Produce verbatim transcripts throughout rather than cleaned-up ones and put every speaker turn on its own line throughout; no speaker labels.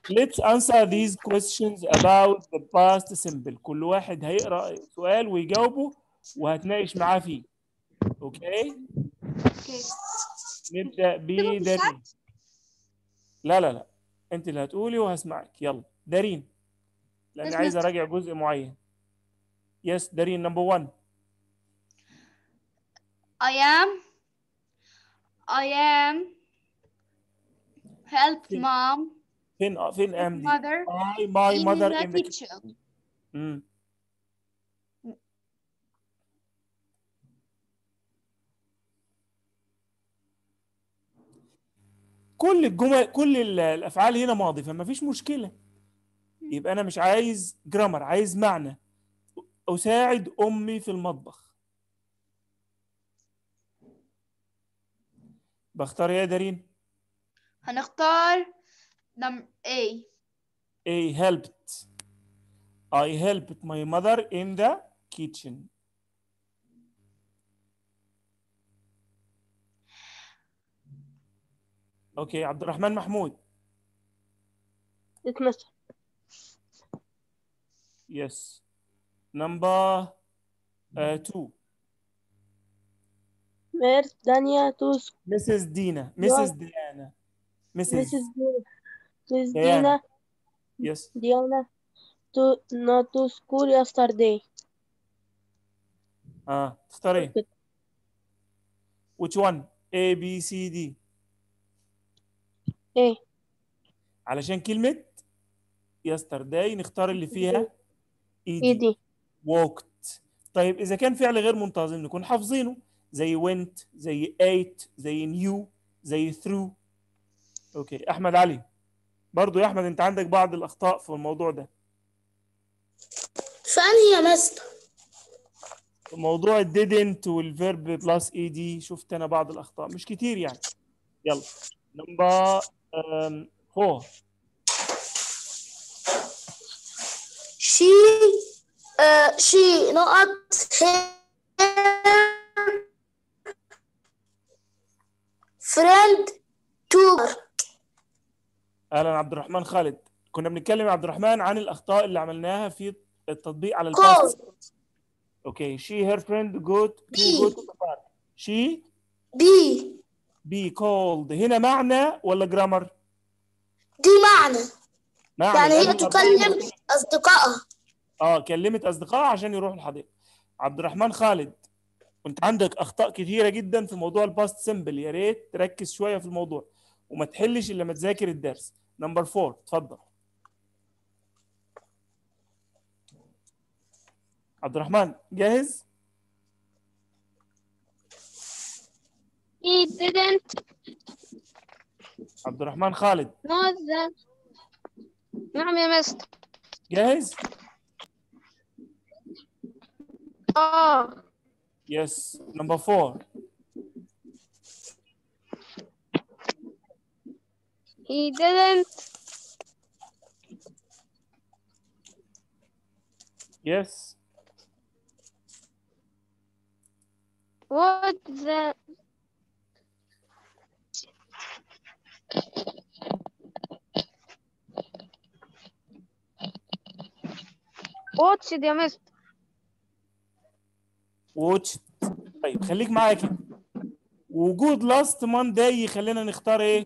let's answer these questions about the past simple. كل واحد هيقرأ سؤال ويجاوبه وهتناقش معاه فيه. اوكي؟
اوكي.
نبدأ بدارين. لا لا لا انت اللي هتقولي وهسمعك. يلا دارين لأني عايز أراجع جزء معين. يس دارين نمبر واحد.
I am I am helped
فين
mom
فين فين ام دي؟
mother
I my
in
mother
the
in the
kitchen.
kitchen. امم كل الجمل كل ال- الافعال هنا ماضي فما فيش مشكله. يبقى انا مش عايز جرامر، عايز معنى. اساعد امي في المطبخ. بختار يا دارين.
هنختار number A.
A helped. I helped my mother in the kitchen. اوكي عبد الرحمن محمود.
اتمثل.
Yes. Number uh, two.
Where's Dania to school?
Missus Dina. Missus Diana. Missus
Missus Dina. Miss
Diana.
Dina.
Yes.
Diana to not to school yesterday.
اه تختار ايه؟ Which one? A B C D.
ايه
علشان كلمة yesterday نختار اللي فيها
ايه
ايدي.
دي؟
walked. طيب إذا كان فعل غير منتظم نكون حافظينه زي went زي ate زي knew زي through. اوكي أحمد علي. برضو يا أحمد أنت عندك بعض الأخطاء في الموضوع ده.
فأنهي يا مستر؟
موضوع didn't والفيرب بلس اي دي شفت أنا بعض الأخطاء مش كتير يعني. يلا نمبر فور.
she uh, she not her friend to.
اهلا عبد الرحمن خالد. كنا بنتكلم يا عبد الرحمن عن الاخطاء اللي عملناها في التطبيق على الباست. اوكي she her friend go to go to the park. she
be
be called هنا معنى ولا جرامر؟
دي معنى
معنى
يعني هي
لأن
تكلم أصدقائها.
اه كلمت اصدقائها عشان يروحوا الحديقه. عبد الرحمن خالد كنت عندك اخطاء كثيره جدا في موضوع الباست سيمبل، يا ريت تركز شويه في الموضوع وما تحلش الا لما تذاكر الدرس. نمبر فور اتفضل عبد الرحمن. جاهز؟
He didn't
عبد الرحمن خالد
know that. نعم يا مستر.
جاهز؟
اه
Yes. Number four.
he didn't
Yes.
what the watch يا مستر.
Watched. طيب خليك معايا كده. وجود last Monday يخلينا نختار ايه؟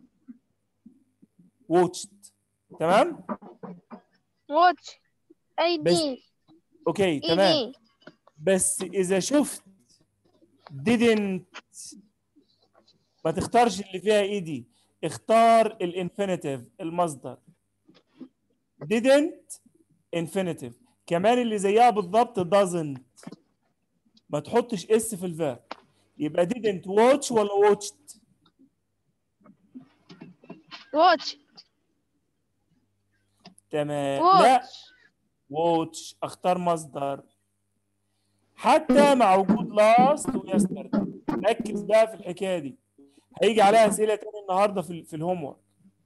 Watched. تمام؟
watch اي
بس
دي
اوكي
اي
تمام.
دي
بس إذا شفت didn't ما تختارش اللي فيها اي دي، اختار الانفينيتيف المصدر. didn't infinitive. كمان اللي زيها بالضبط doesn't. ما تحطش اس في الفيرب. يبقى didn't watch ولا watched؟
watch
تمام.
watch
لا watch اختار مصدر حتى مع وجود last ويسترداي. ركز بقى في الحكايه دي هيجي عليها اسئله تاني النهارده في في الهوم ورك.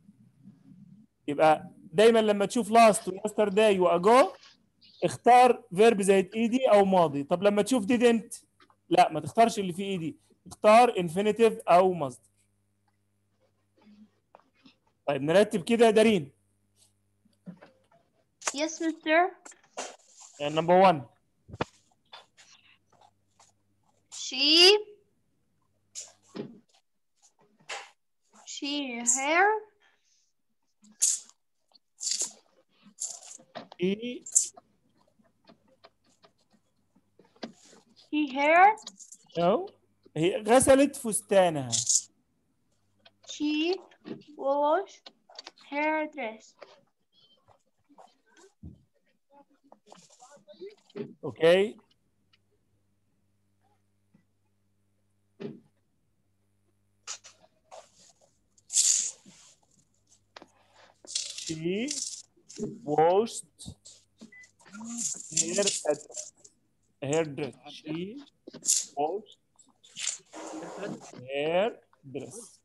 يبقى دايما لما تشوف last ويسترداي واجو اختار فيرب زائد ايدي او ماضي. طب لما تشوف didn't لا ما تختارش اللي فيه ايدي، اختار infinitive او مصدر. طيب نرتب كده يا دارين.
Yes, mister.
And number one.
She. She hair.
He
He hair.
no هي غسلت فستانها.
She wash her dress.
Okay. She washed her her dress. She washed her dress.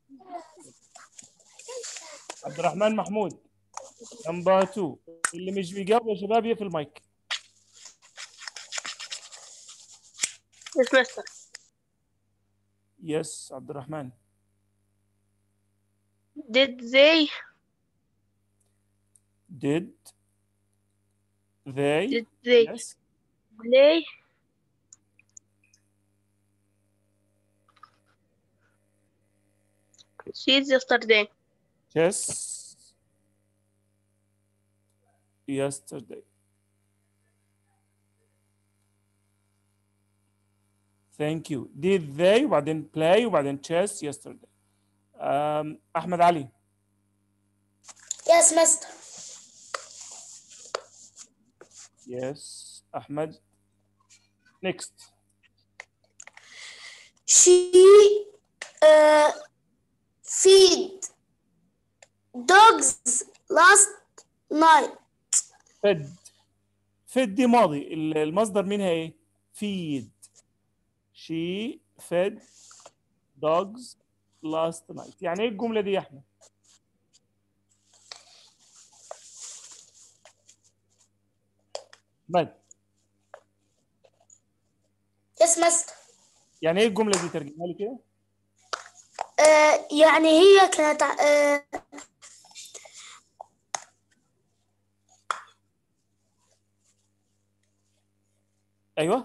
عبد الرحمن محمود. نمبر اتنين. اللي مش بيجاوب يا شباب يقفل المايك.
Yes, mister.
يس عبد الرحمن.
Did they
Did they
did they
yes
play cheese yesterday?
chess yesterday? Thank you. Did they وبعدين play وبعدين chess yesterday. um, أحمد علي.
Yes, mister.
Yes أحمد. Next.
She uh, feed dogs last night.
fed fed دي ماضي. المصدر منها ايه؟ feed. She fed dogs last night. يعني ايه الجملة دي يا أحمد؟ مد.
Yes, mister.
يعني ايه الجملة دي؟ ترجمها لي كده.
آه يعني هي كانت آه
ايوه.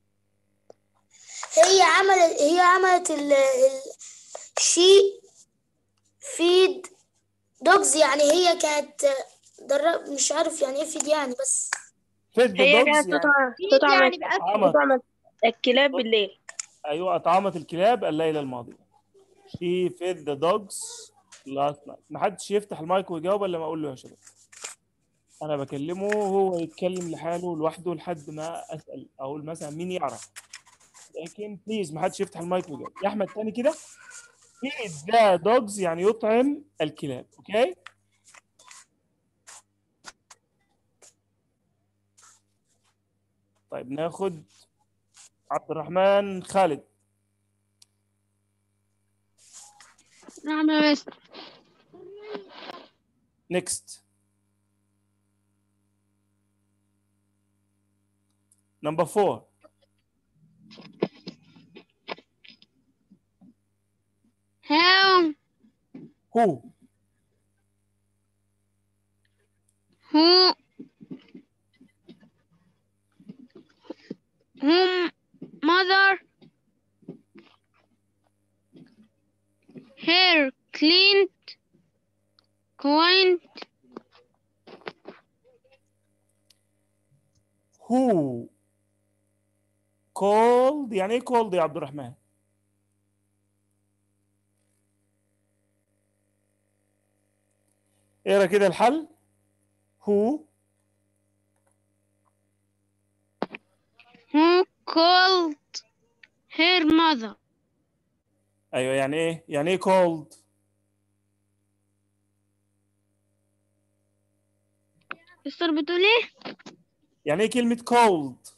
هي عملت هي عملت ال ال شي فيد دوجز، يعني هي كانت درب مش عارف يعني ايه فيد يعني، بس
fed the
هي
dogs
كانت
يعني
تطعم
Feed
تطعم
يعني بأكل.
أطعمت.
تطعم الكلاب بالليل.
ايوه أطعمت الكلاب الليلة الماضية. She fed the dogs last night. ما حدش يفتح المايك ويجاوب الا ما اقول له يا شباب. انا بكلمه وهو يتكلم لحاله لوحده لحد ما اسال اقول مثلا مين يعرف، لكن بليز ما حدش يفتح المايك ويجاوب. يا احمد تاني كده. feed the dogs يعني يطعم الكلاب. اوكي. طيب ناخد عبد الرحمن خالد.
نعم يا مستر.
next. number four.
How
who
who whom mother hair cleaned cleaned
who called يعني ايه called يا عبد الرحمن؟ اقرا كده الحل. who
who called her mother.
ايوه يعني ايه؟ يعني ايه called؟
مستر بتقول ايه؟
يعني ايه كلمة called؟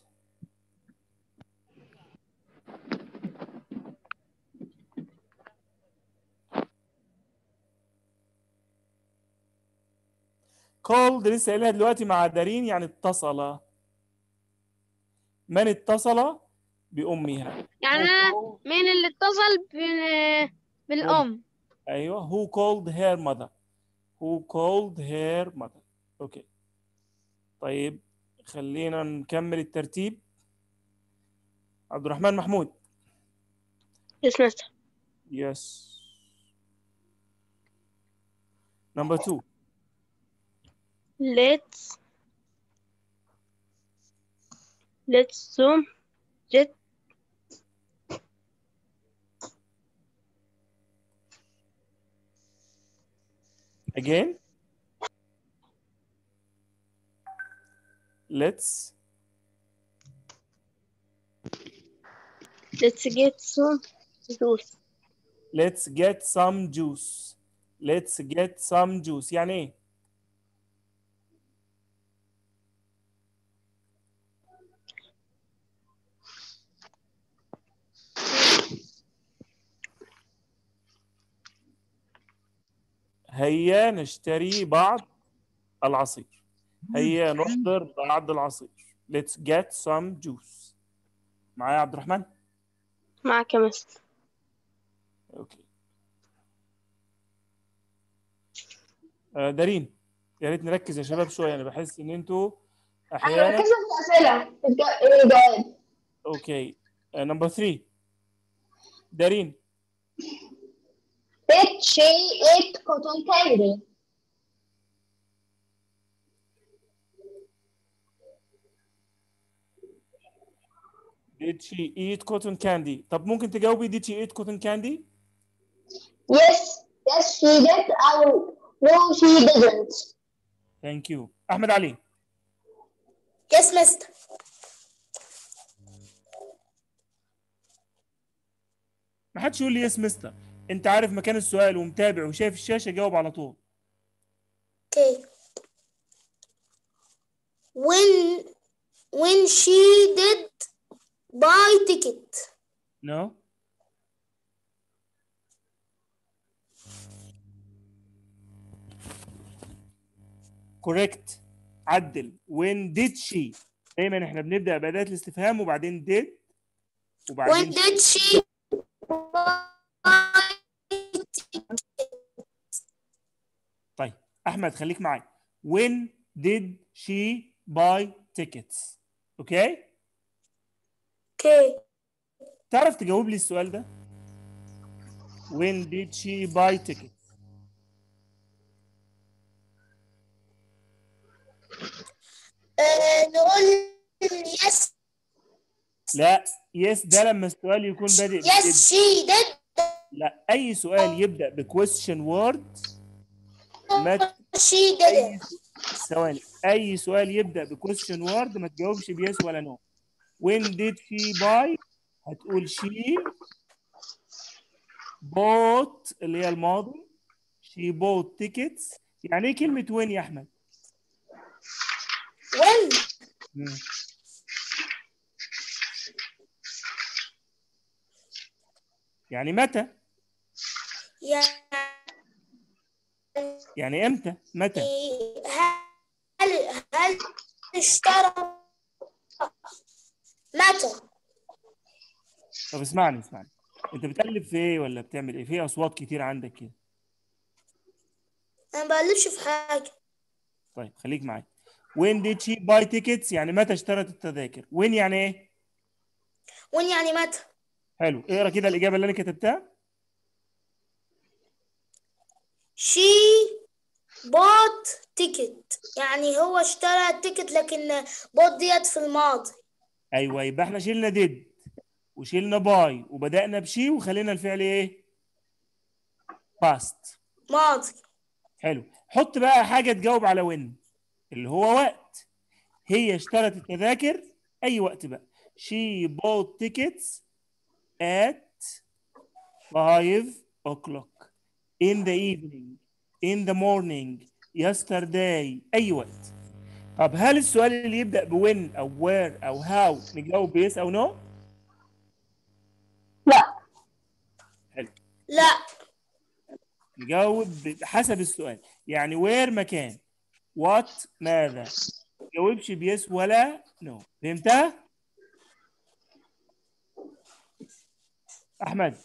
called لسه قايلها دلوقتي مع دارين يعني اتصل. من اتصل بأمها؟
يعني
who
أنا
called
مين اللي اتصل بال... بالأم؟
ايوه who called her mother. who called her mother. اوكي. طيب خلينا نكمل الترتيب. عبد الرحمن محمود.
Yes, mister.
Yes. Number two.
Let's let's zoom jet
Again. Let's
let's get some juice.
let's get some juice. Let's get some juice يعني ايه؟ هيا نشتري بعض العصير. هيا نحضر بعض العصير. Let's get some juice. معايا يا عبد الرحمن؟
معك يا مستر.
اوكي. آه دارين، يا ريت نركز يا شباب شويه، انا بحس ان انتوا
ايوه
احيانا.
ركزوا في الاسئله في الج- الجواب.
اوكي. نمبر ثلاثة. دارين.
Did she eat cotton candy?
Did she eat cotton candy؟ طب ممكن تجاوبي did she eat cotton candy؟
Yes, yes she did or no she didn't.
Thank you. احمد علي.
Yes, mister.
ما حدش يقول لي يس مستر. انت عارف مكان السؤال ومتابع وشايف الشاشه، جاوب على طول.
Okay. When when she did buy ticket.
No. Correct. عدل. When did she؟ دايما احنا بنبدأ بأداة الاستفهام وبعدين did
When
وبعدين
did she buy ticket?
طيب أحمد خليك معي. When did she buy tickets؟ اوكي؟
Okay.
تعرف تجاوب لي السؤال ده؟ When did she buy tickets؟
آه، نقول yes.
لا، يس ده لما السؤال يكون بادئ
Yes,
ب did.
she did.
لا، أي سؤال يبدأ ب question word ما ت-
She
أي
didn't.
ثواني، أي سؤال يبدأ ب question word ما تجاوبش بيس ولا نو. When did she buy؟ هتقول she bought اللي هي الماضي. she bought tickets. يعني ايه كلمة when يا أحمد؟
When
مم. يعني متى؟
يعني
يعني امتى؟ متى؟
هل هل اشترى متى؟
طب اسمعني اسمعني، انت بتقلب في ايه ولا بتعمل ايه؟ في اصوات كتير عندك كده.
انا ما بقلبش في حاجة.
طيب خليك معايا. when did she buy tickets؟ يعني متى اشترت التذاكر. when يعني ايه؟
وين يعني متى؟
حلو، اقرا كده الإجابة اللي انا كتبتها.
She bought ticket. يعني هو اشترى التيكت، لكن bought ديت في الماضي.
ايوه، يبقى احنا شلنا did وشلنا باي وبدأنا بشي وخلينا الفعل ايه؟ past.
ماضي.
حلو، حط بقى حاجة تجاوب على when اللي هو وقت. هي اشترت التذاكر أي وقت بقى. she bought tickets at five o'clock in the evening in the morning yesterday. أي وقت. طب هل السؤال اللي يبدأ ب when أو where أو how نجاوب ب yes أو no؟
لا.
حلو،
لا.
نجاوب حسب السؤال. يعني where مكان، what ماذا. ما تجاوبش بيس ولا نو. فهمتها؟ احمد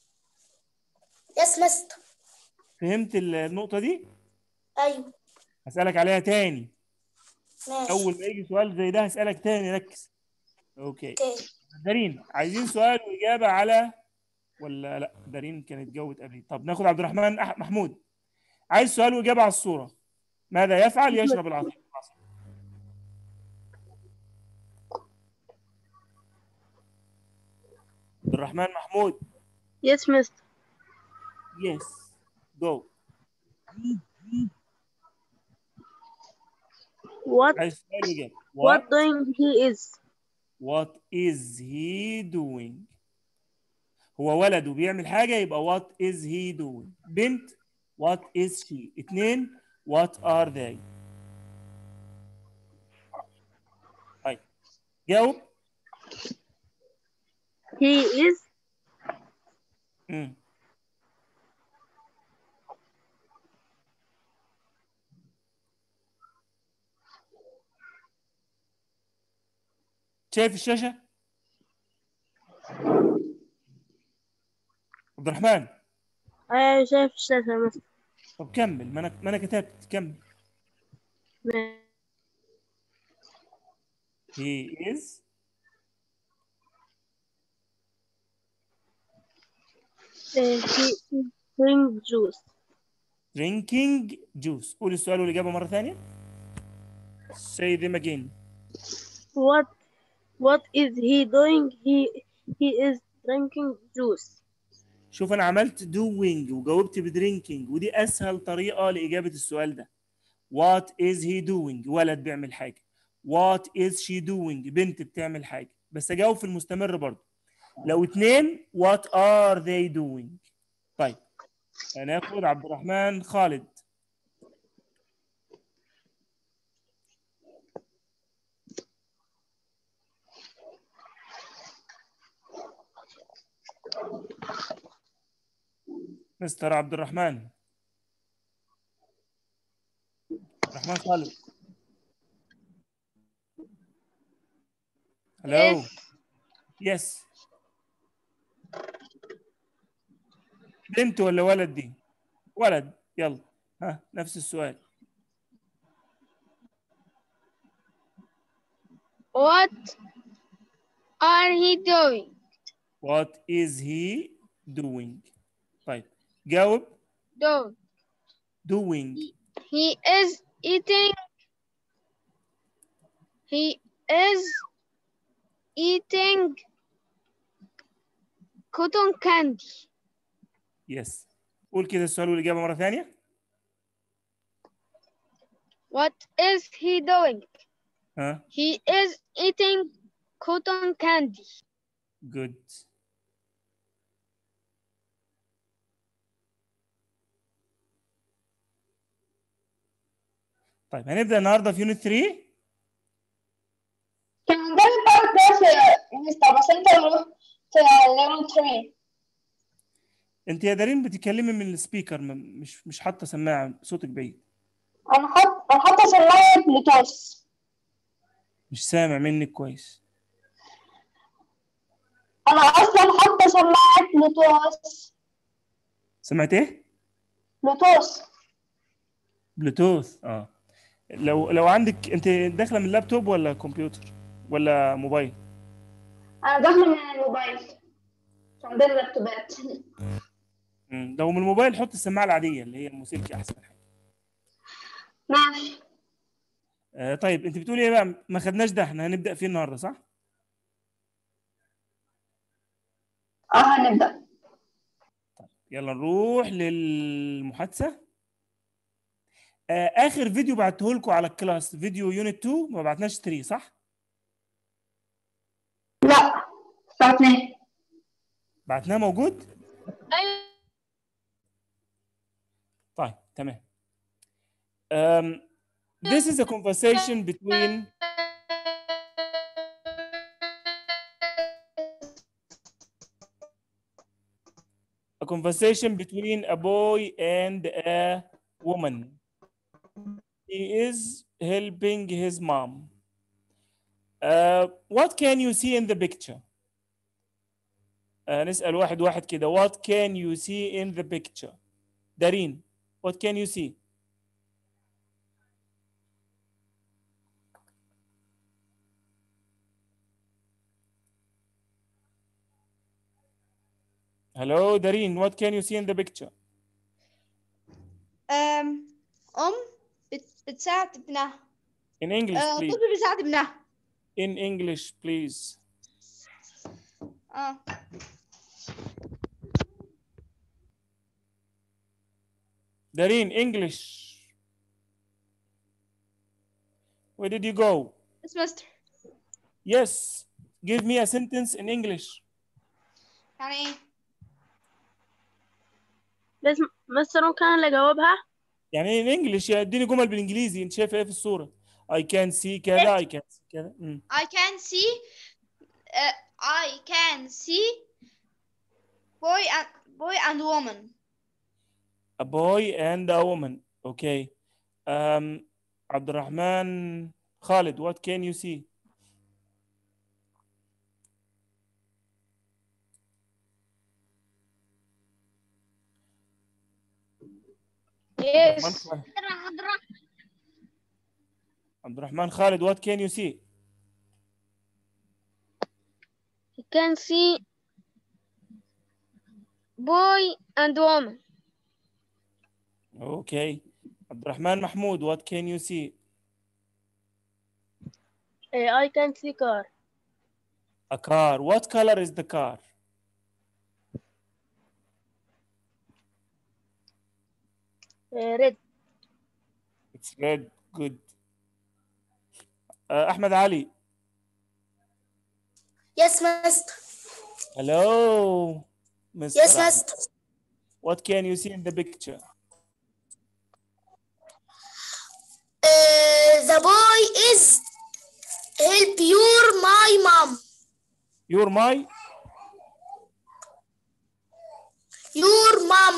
يس مستر.
فهمت النقطة دي؟
ايوه.
هسألك عليها تاني.
ماشي.
اول ما يجي سؤال زي ده هسألك تاني، ركز. اوكي.
اوكي.
دارين عايزين سؤال واجابه على، ولا لا دارين كانت جاوبت قبلي. طب ناخد عبد الرحمن أح... محمود، عايز سؤال واجابه على الصوره. ماذا يفعل؟ يشرب العصير. عبد الرحمن محمود.
Yes, mister.
يس جو.
What
عايز سؤال واجابه.
what
What
doing he is?
What is he doing؟ هو ولد وبيعمل حاجة، يبقى what is he doing. بنت what is she. اتنين what are they. طيب جاوب.
He is
مم. شايف الشاشة؟ عبد الرحمن.
أنا شايف الشاشة يا مستر.
طب كمل، ما انا ما انا كتبت. كمل. he is
Uh, he is drinking juice.
drinking juice. قول السؤال والإجابة مرة ثانية. say them again.
What what is he doing? He he is drinking juice.
شوف أنا عملت doing وجاوبت بدرينكينج، ودي أسهل طريقة لإجابة السؤال ده. what is he doing؟ ولد بيعمل حاجة. what is she doing؟ بنت بتعمل حاجة. بس أجاوب في المستمر برضه. لو اتنين what are they doing؟ طيب هناخد عبد الرحمن خالد. مستر عبد الرحمن. عبد الرحمن خالد. هلو. يس. بنت ولا ولد دي؟ ولد. يلا ها نفس السؤال.
What are he doing?
What is he doing؟ طيب جاوب.
Doing.
doing.
He is eating. He is eating cotton candy.
يس. قول كده السؤال والإجابة مرة ثانية.
What is he doing?
ها.
He is eating cotton candy.
good. طيب هنبدأ النهارده في يونت ثلاثة.
كان عندنا باور كلاس يا مستر، بس انت نروح في ليفل ثلاثة.
انت يا دارين بتتكلمي من السبيكر، م- مش مش حاطه سماعه، صوتك بعيد.
انا حاط انا حاطه سماعه بلوتوث.
مش سامع منك كويس.
انا اصلا حاطه سماعه بلوتوث.
سمعت ايه؟
بلوتوث.
بلوتوث. اه لو لو عندك انت داخله من اللابتوب ولا كمبيوتر ولا موبايل؟
انا داخله من الموبايل، مش عندنا لابتوبات.
مم. لو من الموبايل حط السماعه العاديه اللي هي الموسيقى احسن حاجه.
ماشي.
آه طيب انت بتقولي ايه بقى؟ ما خدناش ده، احنا هنبدا فيه النهارده صح؟
اه هنبدا.
يلا نروح للمحادثه. آه اخر فيديو بعته لكم على الكلاس فيديو يونت اتنين، ما بعتناش ثلاثة صح؟
لا بعتناه.
بعتناه موجود؟
أيوة.
طيب تمام. um, this is a conversation between a conversation between a boy and a woman. He is helping his mom. Uh, what can you see in the picture? Uh, نسأل واحد واحد كده. What can you see in the picture? دارين, what can you see? Hello Dareen, what can you see in the picture?
أم أم بت- بتساعد ابنها.
In English
أه،
please.
طفل بيساعد ابنها.
In English please.
اه
Dareen, English. Where did you go?
Yes, master.
Yes. Give me a sentence in English.
يعني ايه؟
بس مستر ممكن أنا اللي أجاوبها؟
يعني ايه in English؟ يعني اديني جمل بالانجليزي. انت شايف ايه في الصورة؟ I can see كذا I can see كذا. مم.
I can see uh, I can see boy and boy and woman.
A boy and a woman. Okay. Um, عبد الرحمن Khalid, what can you see?
Yes.
عبد الرحمن Khalid, what can you see?
You can see boy and woman.
Okay. عبد الرحمن Mahmoud, what can you see?
Uh, I can see car.
A car. What color is the car?
Uh, red.
It's red. Good. Uh, Ahmed Ali.
Yes, master.
Hello, Mister
Yes,
Ahmed.
master.
What can you see in the picture?
Uh, the boy is help your my mom.
Your my?
Your mom.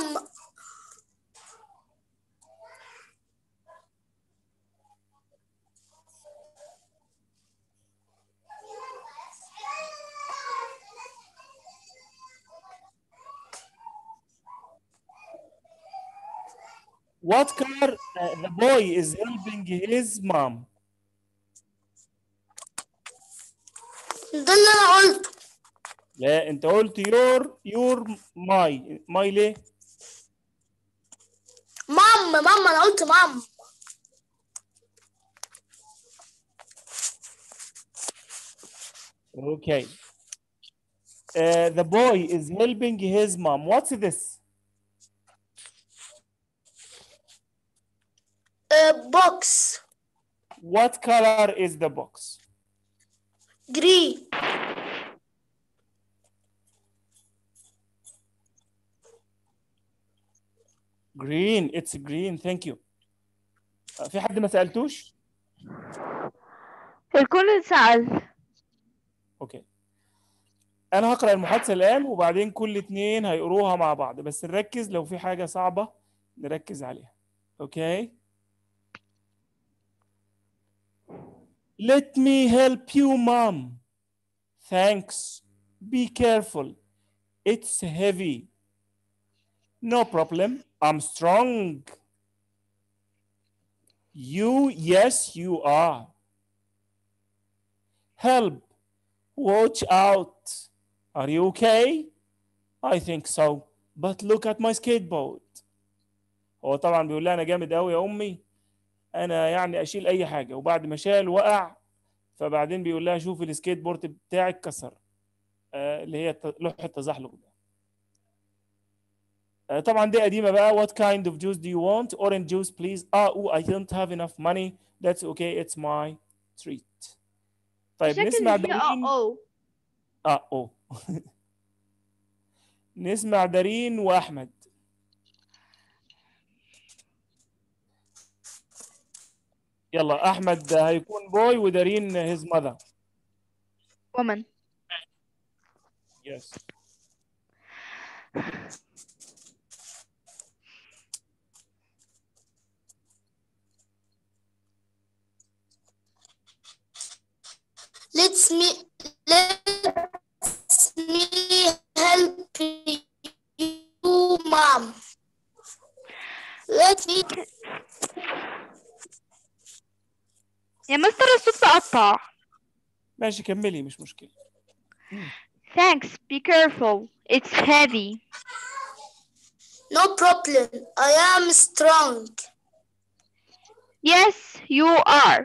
What color uh, the boy is helping his mom?
ده اللي انا قلته.
لا انت قلت your your my my ليه؟
مام مام انا قلت مام.
Okay. Uh, the boy is helping his mom. What's this?
A box.
What color is the box?
Green.
Green. It's green. Thank you. Uh, في حد ما سألتوش؟
الكل سأل.
اوكي. انا هقرأ المحادثة الآن وبعدين كل اتنين هيقروها مع بعض، بس نركز لو في حاجة صعبة نركز عليها. اوكي. Let me help you, mom. Thanks. Be careful. It's heavy. No problem. I'm strong. You, yes, you are. Help. Watch out. Are you okay? I think so. But look at my skateboard. هو طبعا بيقول لها أنا جامد أوي يا أمي. أنا يعني أشيل أي حاجة، وبعد ما شال وقع، فبعدين بيقول لها شوف السكيت بورد بتاعك اتكسر. آه اللي هي لوحة التزحلق ده. آه طبعا دي قديمة بقى. What kind of juice do you want? Orange juice please. Ah, oh, I don't have enough money. That's okay. It's my treat. طيب
شكل
نسمع
اللي هي
دارين.
اه
اه اوه نسمع دارين واحمد. يلا احمد هيكون بوي ودارين his mother.
woman.
Yes.
Let's me let's me help you, mom. Let me.
يا مستر الصوت تقطع.
ماشي كملي مش مشكلة.
Thanks. Be careful. It's heavy.
No problem. I am strong.
Yes, you are.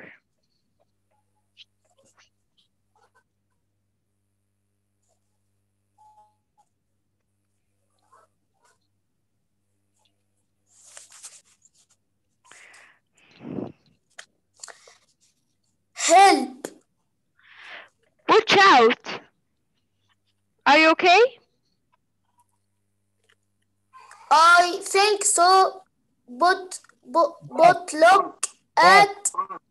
Help.
Watch out. Are you okay?
I think so. But but but look at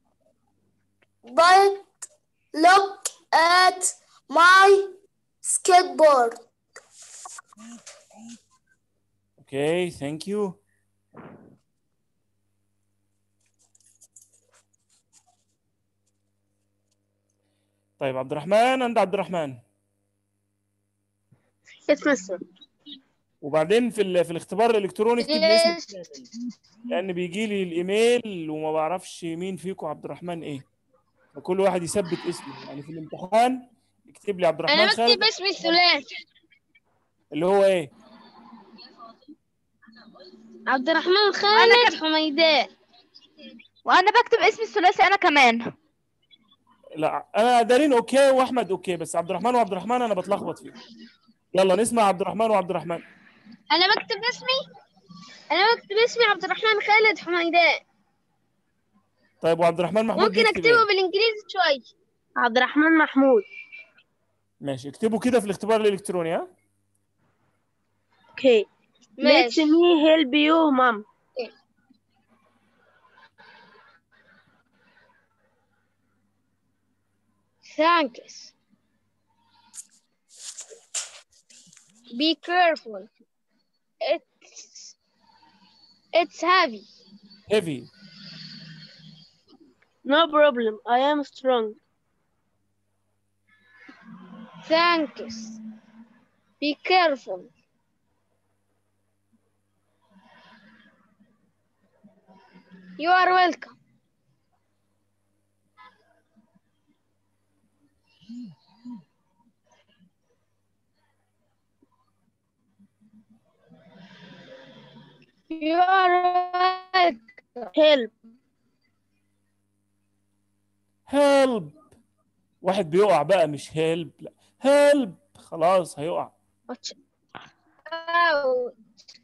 but look at my skateboard.
Okay, thank you. طيب عبد الرحمن، عند عبد الرحمن.
Yes, mister.
وبعدين في ال... في الاختبار الالكتروني اكتب لي اسمك كامل، لان بيجي لي الايميل وما بعرفش مين فيكم عبد الرحمن ايه، فكل واحد يثبت اسمه. يعني في الامتحان اكتب لي عبد الرحمن
أنا
خالد.
بكتب اسمي الثلاثي.
اللي هو ايه؟
عبد الرحمن خالد حميدان.
وأنا بكتب اسمي الثلاثي أنا كمان.
لا انا دارين اوكي واحمد اوكي، بس عبد الرحمن وعبد الرحمن انا بتلخبط فيهم. يلا نسمع عبد الرحمن وعبد الرحمن.
أنا بكتب اسمي أنا بكتب اسمي عبد الرحمن خالد حميدان.
طيب وعبد الرحمن محمود
ممكن
بيكتب
أكتبه
ايه؟
بالإنجليزي شوي.
عبد الرحمن محمود.
ماشي، اكتبوا كده في الاختبار الالكتروني. ها
Okay. Let
ماشي.
me help you, mom.
Thanks. Be careful. It's it's heavy.
heavy.
No problem. I am strong.
Thanks. Be careful. You are welcome. You are welcome.
Help.
help. واحد بيقع بقى، مش help، لا help، خلاص هيقع.
Watch out.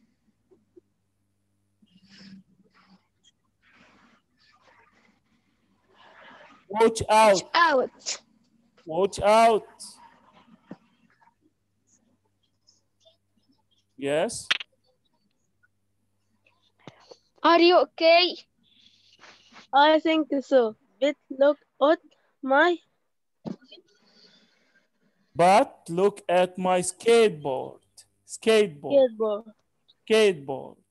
watch out.
Out.
watch out. yes.
Are you okay?
I think so. But look at my
But look at my skateboard. Skateboard.
skateboard.
Skateboard.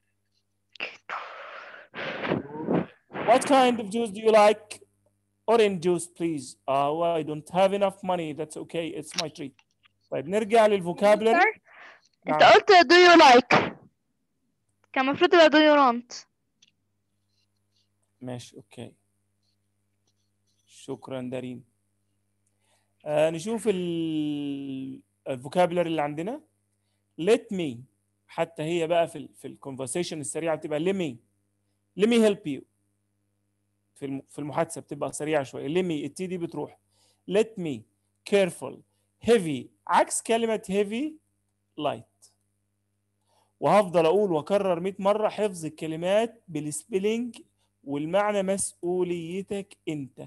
What kind of juice do you like? Orange juice, please. Oh, I don't have enough money. That's okay. It's my treat. طيب نرجع للفوكابلري.
أنت قلت do you like. كان المفروض يبقى do you want.
ماشي اوكي. شكرا دارين. آه نشوف الفوكابلري اللي عندنا. let me، حتى هي بقى في ال في الكونفرسيشن السريعه بتبقى let me let me help you. في في المحادثه بتبقى سريعه شويه. let me التي دي بتروح. let me careful heavy عكس كلمه heavy light. وهفضل اقول واكرر مئة مره حفظ الكلمات بالسبيلنج والمعنى مسؤوليتك انت.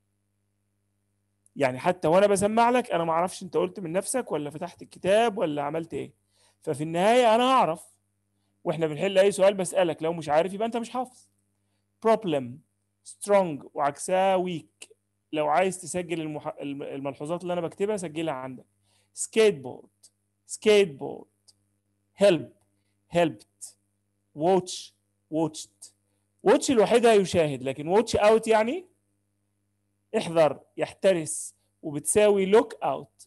يعني حتى وانا بسمع لك انا ما اعرفش انت قلت من نفسك ولا فتحت الكتاب ولا عملت ايه، ففي النهايه انا هعرف. واحنا بنحل اي سؤال بسالك، لو مش عارف يبقى انت مش حافظ. problem strong وعكسها weak. لو عايز تسجل المح... الملحوظات اللي انا بكتبها سجلها عندك. skateboard skateboard help helped watch watched. watch لوحدها يشاهد، لكن watch out يعني احذر يحترس، وبتساوي look out.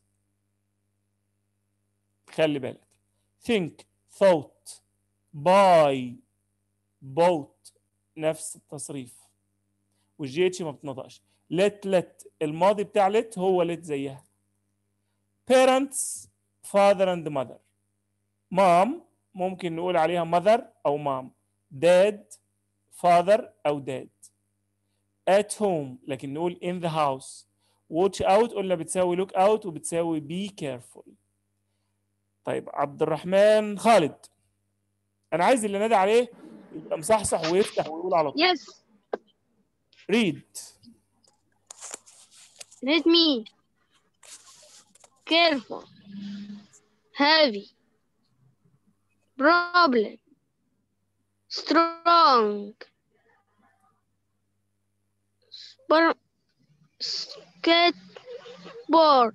خلي بالك. think thought buy bought نفس التصريف، والجي اتش ما بتنطقش. let let الماضي بتاع let هو let زيها. parents father and mother. mom ممكن نقول عليها mother أو mom. dad father أو dad. at home لكن نقول in the house. watch out قلنا بتساوي look out وبتساوي be careful. طيب عبد الرحمن خالد، أنا عايز اللي نادى عليه يبقى مصحصح ويفتح ويقول على طول.
Yes.
read.
Read me. Careful. Heavy. Problem. Strong. Spur. Skateboard.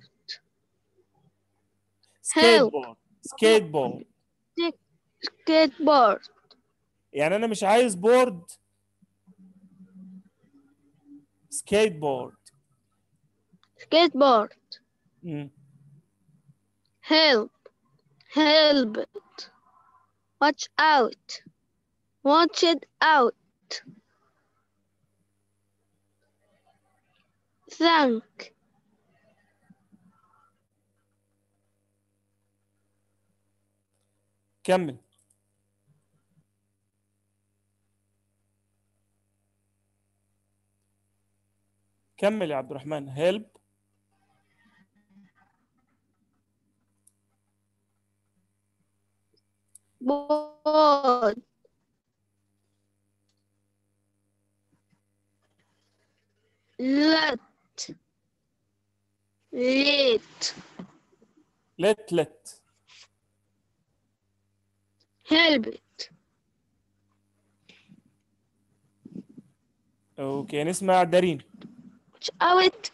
Help.
skateboard. skateboard.
Skateboard.
يعني أنا مش عايز بورد. skateboard.
Skateboard.
مم.
Help. Help it. Watch out. Watch it out. Thank.
كمل. كمل يا عبد الرحمن. help.
Board. Let. Let.
let let.
Help it.
اوكي نسمع دارين.
Watch out.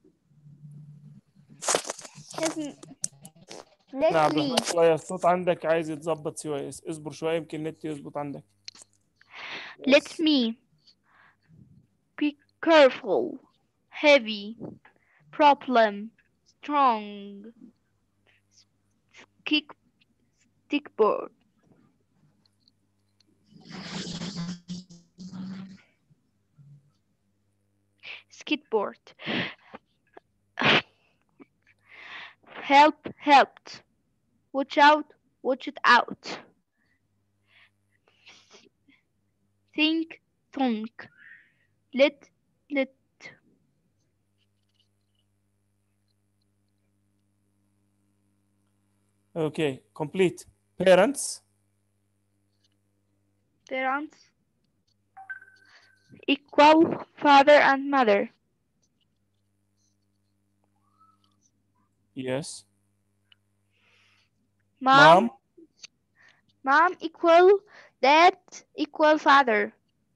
Let
نعم
me.
شوية الصوت عندك عايز يتظبط شوية، اصبر شوية يمكن النت يظبط عندك.
Let me. Be careful. Heavy. Problem. Strong. Kick. Stickboard. Skateboard. Help, helped. Watch out, watch it out. Think, thunk. Let, let.
Okay, complete. Parents.
Parents. Equal father and mother.
Yes.
Mom.
Mom.
Mom equal dad equal father.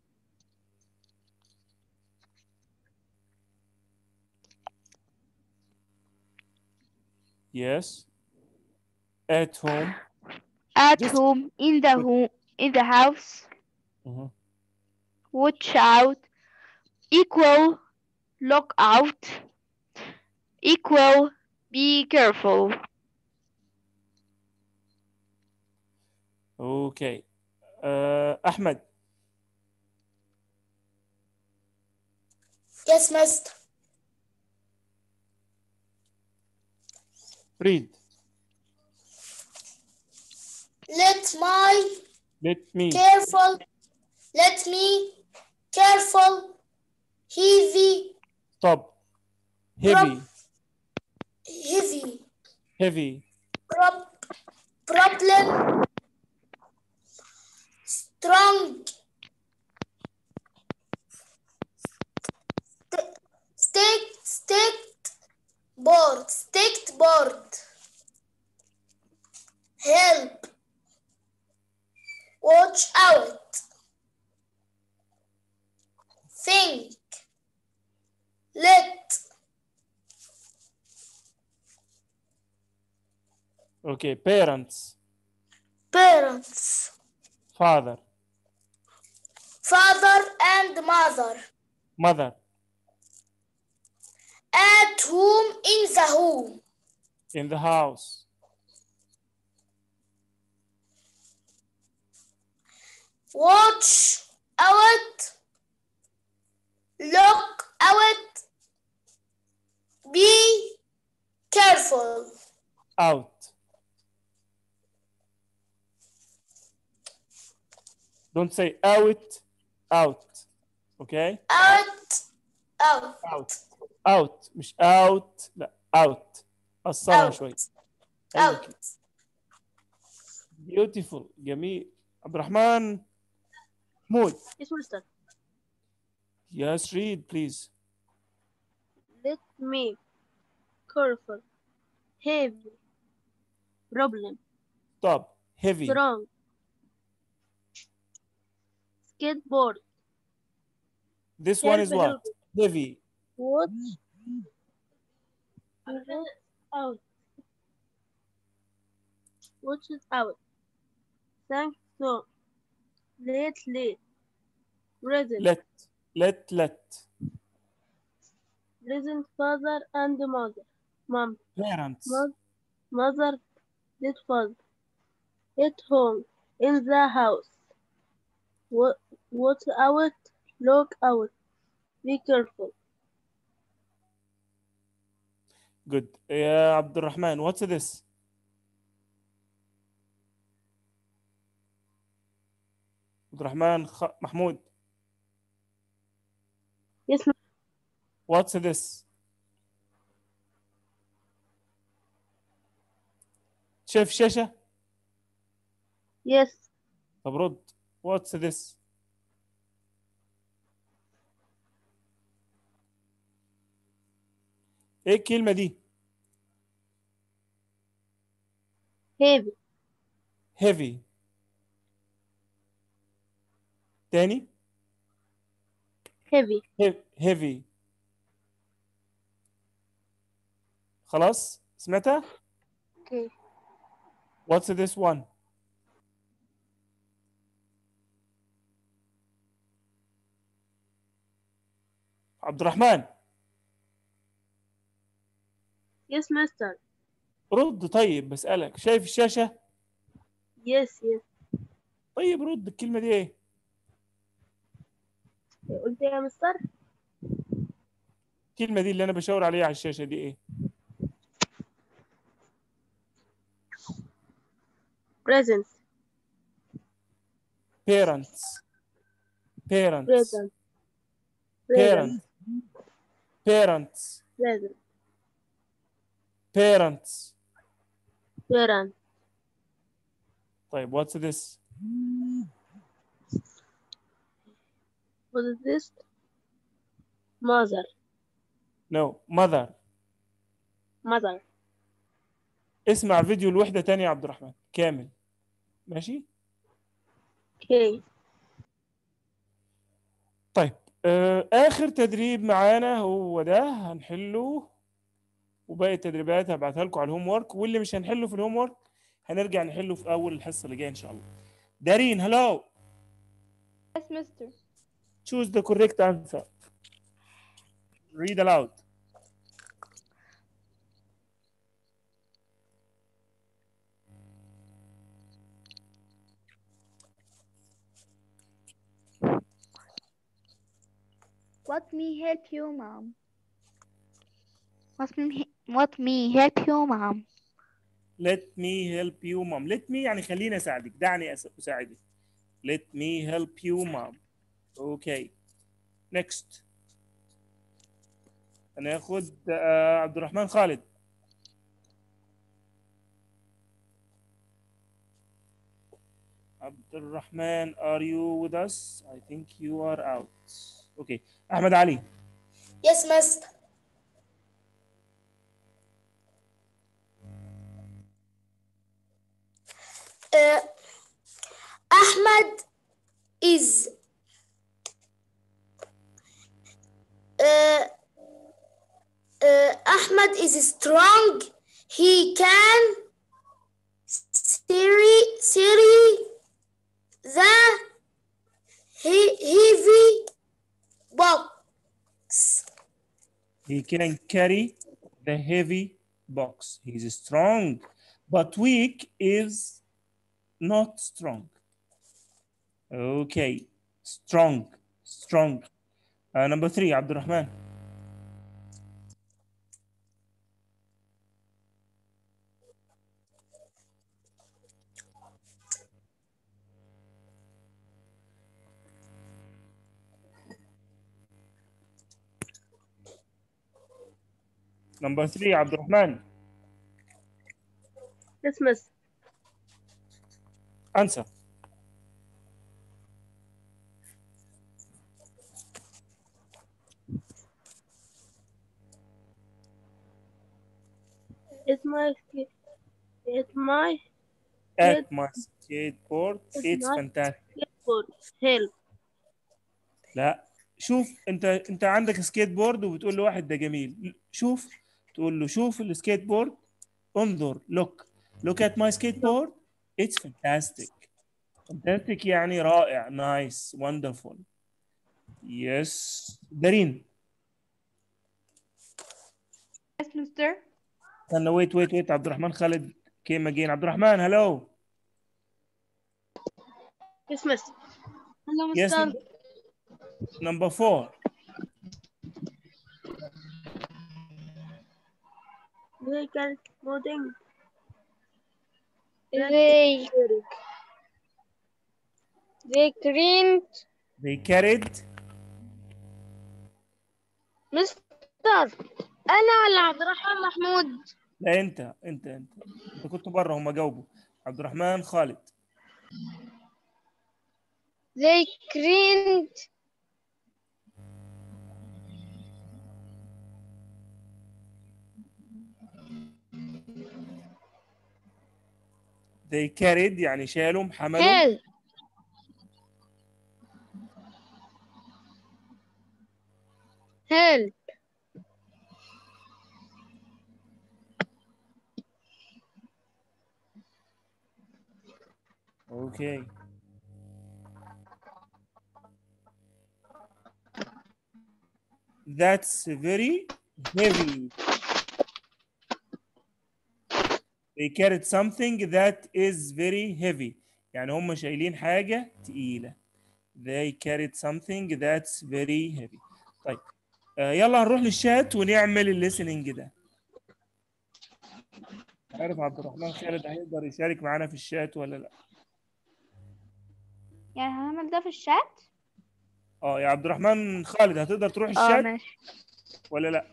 Yes. At home.
At
Just-
home, in the home, in the house.
Mhm.
Watch out. Equal look out. Equal be careful.
Okay. Uh, Ahmed.
Yes, master.
Read.
Let my
Let me.
careful. Let me careful. Heavy.
Stop. Heavy.
Heavy.
Heavy.
Prob- problem. Strong. St- stick. Sticked board. Sticked board. Help. Watch out. Think. Let.
Okay. Parents.
Parents.
Father.
Father and mother.
Mother.
At home, in the home.
In the house.
Watch out. Look out. Be careful.
Out. don't say out out okay
out out
out out مش out لا out قصرها
out
شوي. ايوه
out
كده. beautiful جميل. عبد الرحمن محمود.
Yes, Mister.
yes read please.
Let me careful. Heavy. Problem.
stop heavy
Strong. Skateboard.
this one is
Help,
what
help.
heavy
What? What out? Watch it out. Thank so. Late, late. Present.
let let let
Present father and mother. Mom.
parents
Mo- Mother did father. At home. In the house. What? Watch out. Look out. Be careful.
good. يا عبد الرحمن what's this. عبد الرحمن خ... محمود
Yes, ma'am.
what's this. شايف شاشة.
Yes.
طب رد what's this. ايه الكلمة دي.
Heavy.
heavy تاني
Heavy.
He- heavy خلاص سمعتها.
Okay.
what's this one. عبد الرحمن
Yes, Mister.
رد طيب بسألك شايف الشاشة.
Yes, yes.
طيب رد الكلمة دي ايه.
قلت يا مستر.
الكلمة دي اللي انا بشاور عليها على الشاشة دي ايه.
Present.
parents parents
Present.
parents parents
Present.
parents
Parent.
طيب what's this.
What is this? Mother.
no mother.
Mother.
اسمع فيديو الوحدة تاني يا عبد الرحمن كامل ماشي.
Okay.
طيب آه آخر تدريب معانا هو ده هنحله وباقي التدريبات هبعتها لكم على الهوم ورك واللي مش هنحله في الهوم ورك هنرجع نحله في أول الحصة اللي جاية إن شاء الله. دارين hello.
Yes, mister.
choose the correct answer. read aloud.
What me help you, mom? What me, what me help you, mom?
let me help you mom. let me يعني خليني أساعدك دعني أس- أساعدك. let me help you mom. okay next هناخد آه عبد الرحمن خالد. عبد الرحمن are you with us. I think you are out. okay أحمد علي.
yes master. uh, Ahmed is uh, uh, Ahmed is strong. He can carry carry the he- heavy box.
he can carry the heavy box. He's strong but weak is not strong. okay strong strong uh, number three عبد الرحمن. نمبر ثلاثة عبد الرحمن.
Christmas.
answer.
It's my it's my
at my skateboard it's
my
fantastic.
skateboard. Help.
لا شوف، انت انت عندك سكيت بورد وبتقول لواحد ده جميل، شوف، تقول له شوف السكيت بورد، انظر، look look at my skateboard it's fantastic. fantastic يعني رائع، nice, wonderful. yes. دارين.
Yes, mister.
استنى wait wait wait عبد الرحمن خالد came again. عبد الرحمن hello.
Christmas. Hello,
yes.
Mister.
number four.
They can voting.
They they cleaned.
they carried.
مستر أنا ولا عبد الرحمن محمود؟
لا انت انت انت انت كنت بره، هم جاوبوا. عبد الرحمن خالد.
They cleaned.
they carried يعني شالوا، حملوا.
Help. Help.
okay. that's very heavy. they carried something that is very heavy يعني هم شايلين حاجة تقيلة. they carried something that's very heavy. طيب آه يلا هنروح للشات ونعمل الليسننج ده. عارف عبد الرحمن خالد هيقدر يشارك معانا في الشات ولا لا؟
يعني هنعمل ده في الشات؟
اه يا عبد الرحمن خالد هتقدر تروح
اه
الشات
ماشي.
ولا لا؟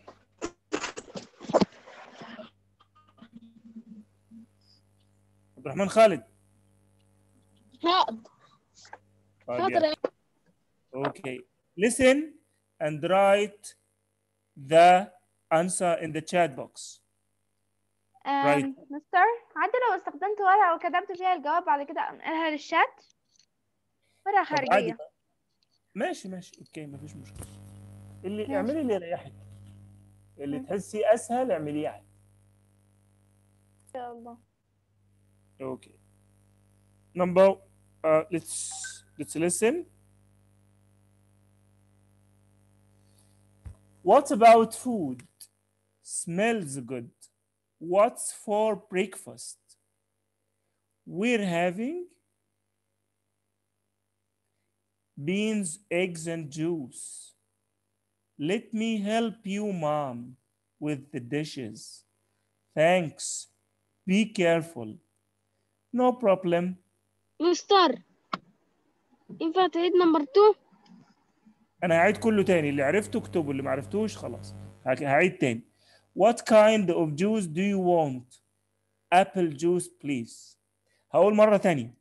عبد الرحمن خالد.
هقدر.
طيب
هقدر.
يلا. Okay. Listen and write the answer in the chat box. Right.
أم، مستر عادي لو استخدمت ورقة وكتبت فيها الجواب بعد كده انقلها للشات؟ ورقة
طب عادي
خارجية.
بقى. ماشي ماشي اوكي مفيش مشكلة. اللي
ماشي.
اعملي اللي يريحك. اللي
مم.
تحسي اسهل اعمليه عادي.
ان شاء الله.
Okay. Number uh, let's let's listen. What about food? Smells good. What's for breakfast? We're having beans, eggs, and juice. Let me help you, Mom, with the dishes. Thanks. Be careful. No problem.
مستر ينفع تعيد نمبر اتنين؟
أنا هعيد كله تاني، اللي عرفته اكتبه، اللي ما عرفتوش خلاص. هعيد تاني. What kind of juice do you want? Apple juice, please. هقول مرة تانية.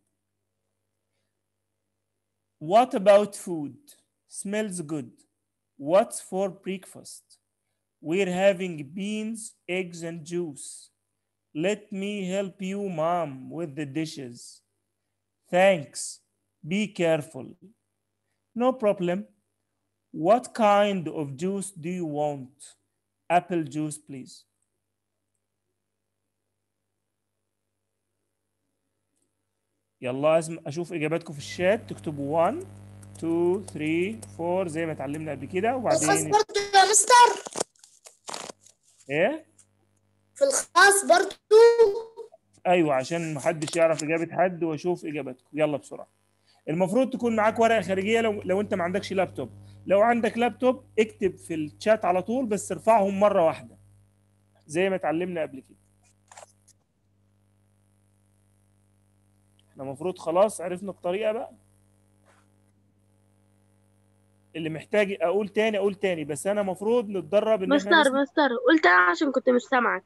What about food? Smells good. What's for breakfast? We're having beans, eggs, and juice. Let me help you, Mom, with the dishes. Thanks. Be careful. No problem. What kind of juice do you want? Apple juice, please. يلا اسم اشوف اجاباتكم في الشات، تكتبوا واحد اتنين تلاتة أربعة زي ما اتعلمنا قبل كده،
الخاص
وبعدين
برضو يا مستر.
ايه؟
في الخاص برضو.
ايوه عشان محدش يعرف اجابه حد واشوف اجاباتكم. يلا بسرعه. المفروض تكون معاك ورقه خارجيه لو لو انت ما عندكش لابتوب. لو عندك لابتوب اكتب في الشات على طول، بس ارفعهم مره واحده زي ما اتعلمنا قبل كده. احنا المفروض خلاص عرفنا الطريقه بقى. اللي محتاج اقول تاني اقول تاني، بس انا المفروض نتدرب ان احنا
مستر
نسمع.
مستر قلت أنا عشان كنت مش سامعك.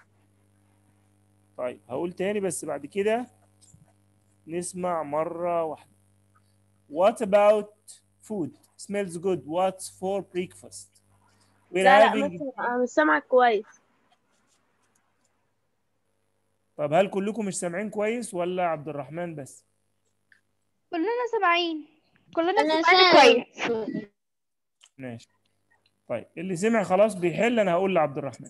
طيب هقول تاني بس بعد كده نسمع مرة واحدة. What about food smells good? What's for breakfast? We're
لا لا
having.
مستر أنا مش سامعك كويس.
طب هل كلكم مش سامعين كويس ولا عبد الرحمن بس؟
كلنا سامعين، كلنا
أنا
سامعين
سامع.
كويس.
ماشي. طيب اللي سمع خلاص بيحل. انا هقول لعبد الرحمن.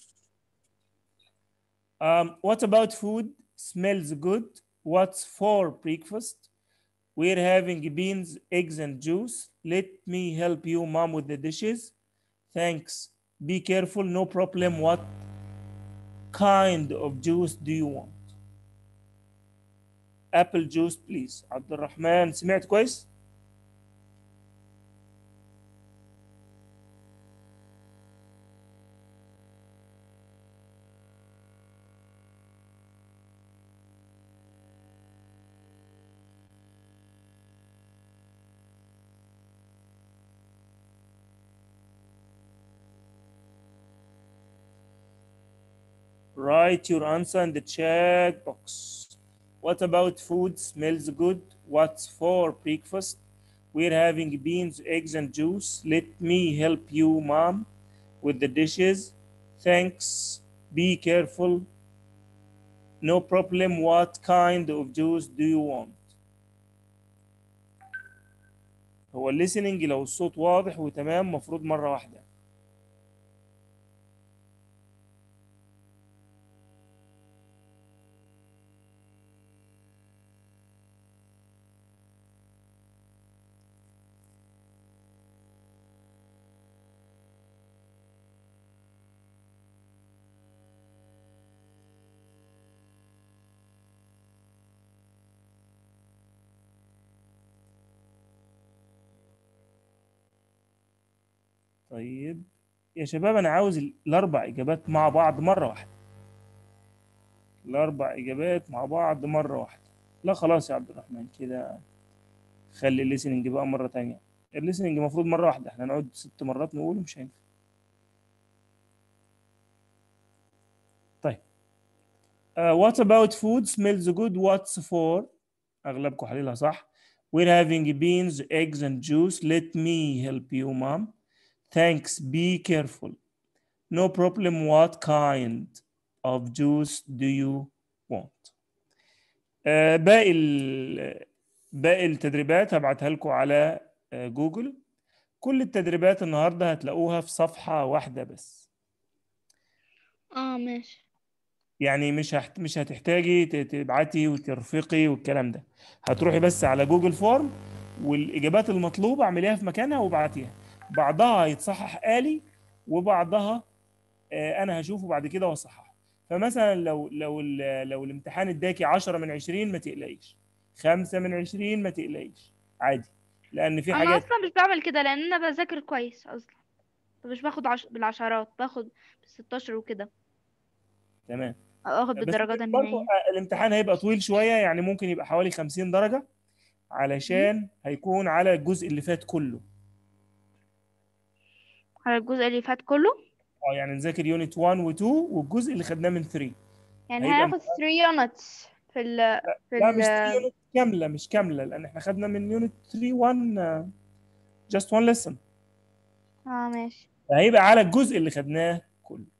Um, what about food smells good? What's for breakfast? We're having beans, eggs, and juice. Let me help you, mom, with the dishes. Thanks. Be careful. No problem. What kind of juice do you want? Apple juice, please. عبد الرحمن سمعت كويس؟ Write your answer in the chat box. What about food smells good? What's for breakfast? We're having beans, eggs, and juice. Let me help you, mom, with the dishes. Thanks. Be careful. No problem. What kind of juice do you want? هو listening لو الصوت واضح وتمام مفروض مرة واحدة. طيب يا شباب أنا عاوز الأربع إجابات مع بعض مرة واحدة. الأربع إجابات مع بعض مرة واحدة. لا خلاص يا عبد الرحمن كده خلي الليسننج بقى مرة تانية. الليسننج المفروض مرة واحدة، احنا هنقعد ست مرات نقوله مش هينفع. طيب uh, what about food smells good? What's for؟ أغلبكم حليلها صح. We're having beans, eggs, and juice. Let me help you, mom. Thanks. Be careful. No problem. What kind of juice do you want? uh, باقي ال باقي التدريبات هبعتها لكم على uh, جوجل. كل التدريبات النهارده هتلاقوها في صفحة واحدة بس.
اه ماشي.
يعني مش هحت... مش هتحتاجي ت- تبعتي وترفقي والكلام ده. هتروحي بس على جوجل فورم والإجابات المطلوبة اعمليها في مكانها وابعتيها. بعضها هيتصحح آلي وبعضها آه، أنا هشوفه بعد كده واصححه. فمثلا لو لو ال- لو الامتحان اداكي عشرة من عشرين ما تقلقيش. خمسة من عشرين ما تقلقيش. عادي. لأن في
انا
حاجات.
اصلا مش بعمل كده لان انا بذاكر كويس اصلا، مش باخد عش... بالعشرات، باخد بالستاشر وكده،
تمام.
اخد
بس
بالدرجات
برضه
النهائية.
الامتحان هيبقى طويل شوية، يعني ممكن يبقى حوالي خمسين درجة علشان هيكون على الجزء اللي فات كله.
على الجزء اللي فات كله.
اه يعني نذاكر يونت واحد و اتنين والجزء اللي خدناه من تلاتة.
يعني
هيبقى
هناخد ثلاثة يونتس في ال في
لا
ال
مش تلاتة يونت كاملة، مش كاملة، لأن احنا خدنا من يونت تلاتة واحد just one lesson.
اه ماشي.
فهيبقى على الجزء اللي خدناه كله.